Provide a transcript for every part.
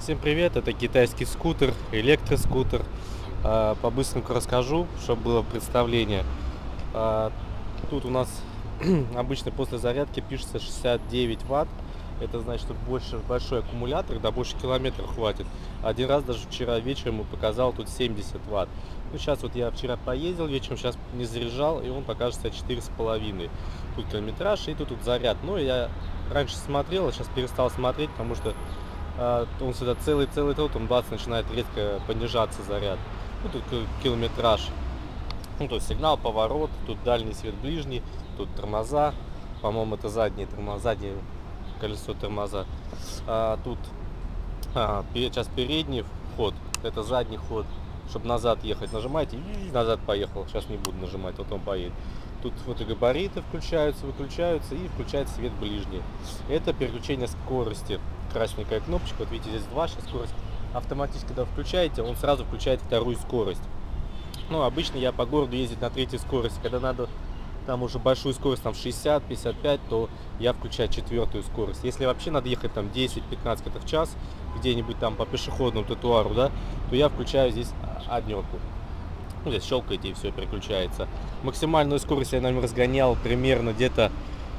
Всем привет, это китайский скутер, электроскутер. По-быстреньку расскажу, чтобы было представление. Тут у нас обычно после зарядки пишется 69 ватт. Это значит, что большой аккумулятор, да, больше километров хватит. Один раз даже вчера вечером показал тут 70 ватт. Ну, сейчас вот я вчера поездил вечером, сейчас не заряжал, и он покажет 4,5. Тут километраж, и тут заряд. Но я раньше смотрел, а сейчас перестал смотреть, потому что он сюда целый тот, он бац, начинает резко понижаться заряд. Ну, тут километраж. Ну, то есть сигнал, поворот, тут дальний свет, ближний, тут тормоза. По-моему, это заднее колесо тормоза. Тут сейчас передний вход, это задний ход. Чтобы назад ехать, нажимаете и назад поехал. Сейчас не буду нажимать, вот он поедет. Тут фотогабариты включаются, выключаются и включается свет ближний. Это переключение скорости. Красненькая кнопочка, вот видите, здесь 2, сейчас скорость. Автоматически, когда включаете, он сразу включает вторую скорость. Ну, обычно я по городу ездить на третьей скорости. Когда надо там уже большую скорость, там 60-55, то я включаю четвертую скорость. Если вообще надо ехать там 10-15 км в час, где-нибудь там по пешеходному тротуару, да, то я включаю здесь однерку. Ну, здесь щелкаете и все, переключается. Максимальную скорость я, наверное, разгонял примерно где-то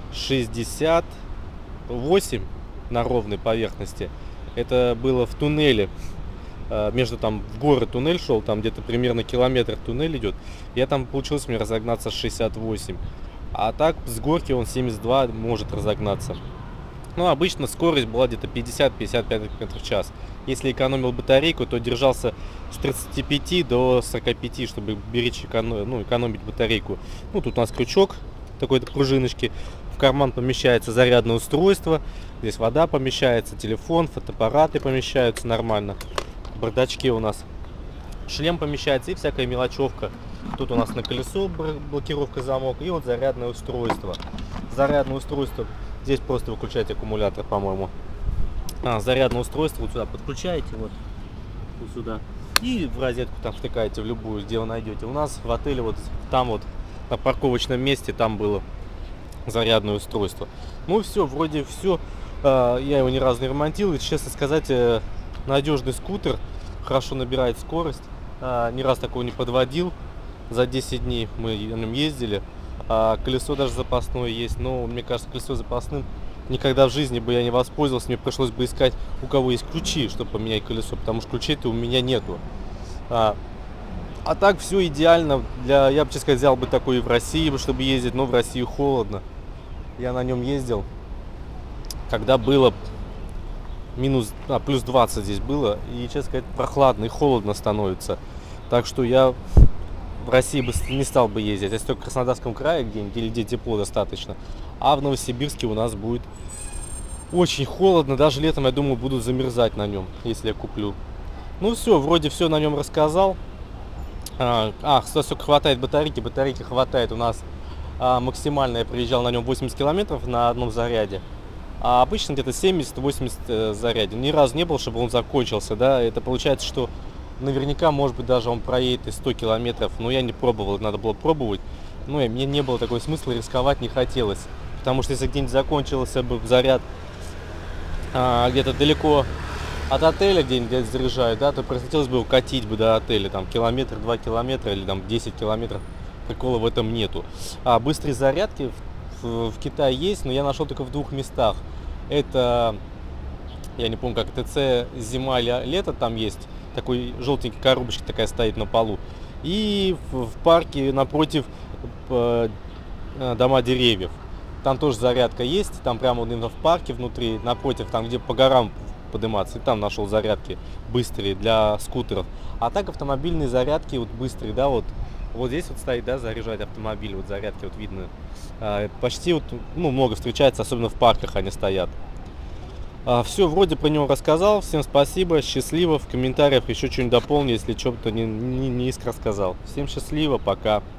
68 на ровной поверхности. Это было в туннеле. Между там в горы туннель шел, там где-то примерно километр туннель идет. Я там получилось мне разогнаться 68. А так с горки он 72 может разогнаться. Ну, обычно скорость была где-то 50-55 км в час. Если экономил батарейку, то держался с 35 до 45, чтобы беречь, экономить батарейку. Ну, тут у нас крючок такой-то пружиночки. В карман помещается зарядное устройство. Здесь вода помещается, телефон, фотоаппараты помещаются нормально. В бардачке у нас шлем помещается и всякая мелочевка. Тут у нас на колесо блокировка, замок и вот зарядное устройство. Зарядное устройство. Здесь просто выключаете аккумулятор, по-моему. Зарядное устройство вот сюда подключаете, вот сюда. И в розетку там втыкаете в любую, где вы найдете. У нас в отеле вот там вот на парковочном месте там было зарядное устройство. Ну все, вроде все. Я его ни разу не ремонтировал. И, честно сказать, надежный скутер, хорошо набирает скорость. Ни раз такого не подводил. За 10 дней мы на нем ездили. Колесо даже запасное есть, но мне кажется, колесо запасным никогда в жизни бы я не воспользовался. Мне пришлось бы искать, у кого есть ключи, чтобы поменять колесо, потому что ключей-то у меня нету. А так все идеально. Я бы, честно сказать, взял бы такой и в России, чтобы ездить, но в России холодно. Я на нем ездил, когда было плюс 20 здесь было, и, честно сказать, прохладно и холодно становится. Так что я в России бы не стал бы ездить, если только в Краснодарском крае где-нибудь, где тепло достаточно. А в Новосибирске у нас будет очень холодно, даже летом, я думаю, буду замерзать на нем, если я куплю. Ну все, вроде все на нем рассказал. Сколько хватает батарейки? Батарейки хватает у нас максимально, я приезжал на нем 80 километров на одном заряде. А обычно где-то 70-80 заряден. Ни разу не было, чтобы он закончился, да. Это получается, что наверняка, может быть, даже он проедет и 100 километров. Но я не пробовал, надо было пробовать. Ну, и мне не было такой смысла, рисковать не хотелось. Потому что если где-нибудь закончился бы заряд где-то далеко от отеля, где-нибудь заряжают, да, то прихотелось бы укатить бы до отеля, там, километр, 2 километра или там 10 километров. Прикола в этом нету. Быстрые зарядки в Китае есть, но я нашел только в 2 местах. Это, я не помню, как ТЦ зима или лето там есть. Такой желтенький коробочка такая стоит на полу. И в парке напротив дома деревьев. Там тоже зарядка есть. Там прямо именно в парке внутри, напротив, там где по горам подниматься. И там нашел зарядки быстрые для скутеров. А так автомобильные зарядки вот быстрые, да, вот здесь вот стоит, да, заряжать автомобиль, вот зарядки вот видно. Почти вот, много встречается, особенно в парках они стоят. Все, вроде про него рассказал. Всем спасибо, счастливо. В комментариях еще что-нибудь дополню, если что-то не искра сказал. Всем счастливо, пока.